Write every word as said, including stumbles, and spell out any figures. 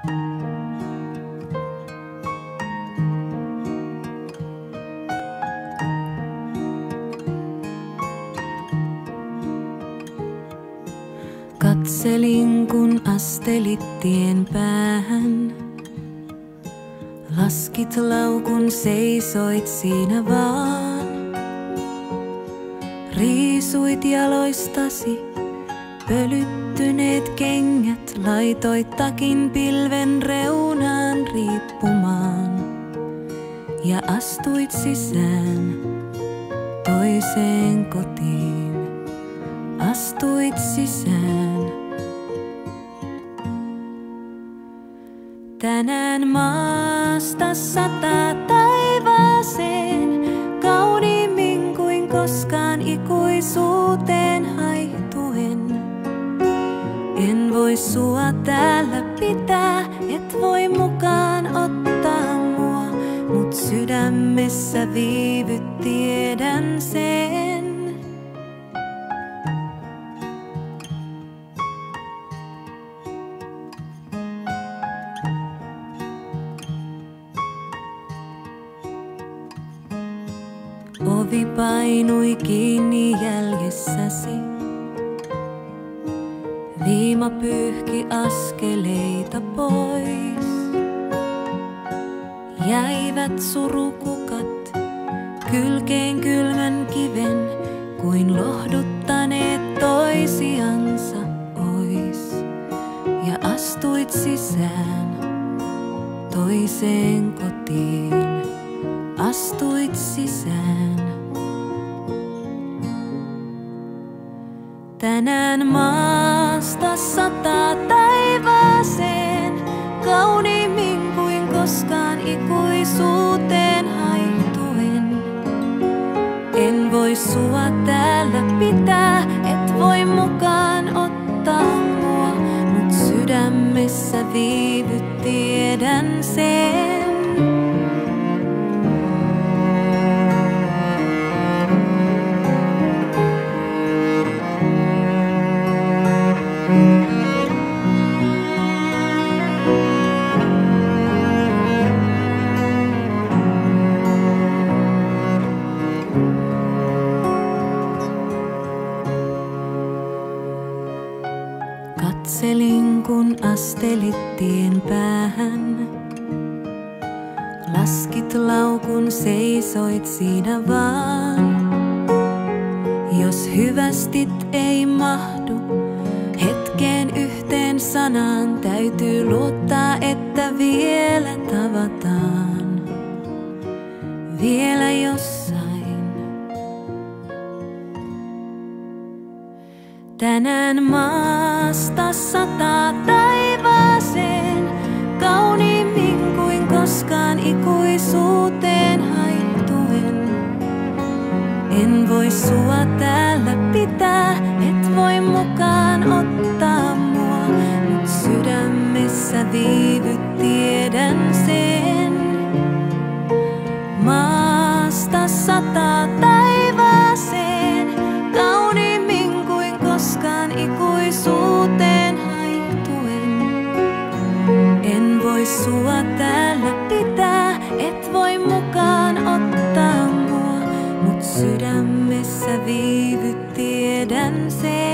Katselin kun astelit tien päähän. Laskit laukun, seisoit siinä vaan. Riisuit jaloistasi pölyttyneet kengät, laitoit takin pilven reunaan riippumaan. Ja astuit sisään toiseen kotiin. Astuit sisään. Tänään maasta sataa taivaaseen, kauniimmin kuin koskaan ikuisuuteen haihtuen. En voi sua täällä pitää, et voi mukaan ottaa mua, mut sydämessä viivyt, tiedän sen. Ovi painui kiinni jäljessäsi. Viima pyyhki askeleita pois. Jäivät surukukat kylkeen kylmän kiven, kuin lohduttaneet toisiansa ois. Ja astuit sisään toiseen kotiin. Astuit sisään. Tänään maasta sataa taivaaseen, kauniimmin kuin koskaan ikuisuuteen haihtuen. En voi sua täällä pitää, et voi mukaan ottaa mua, mut sydämessä viivyt, tiedän sen. Katselin kun astelit tien päähän. Laskit laukun, seisoit siinä vaan. Jos hyvästit ei mahdu hetkeen yhteen sanaan, täytyy luottaa, että vielä tavataan. Vielä jossain. Tänään maasta sataa taivaaseen, kauniimmin kuin koskaan ikuisuuteen haihtuen. En voi sua täällä pitää, et voi mukaan ottaa mua, mut sydämessä viivyt, tiedän sen. Maasta sataa taivaaseen, kauniimmin kuin koskaan ikuisuuteen haihtuen. En voi sua täällä pitää, et voi mukaan ottaa mua, mut sydämessä viivyt, tiedän sen.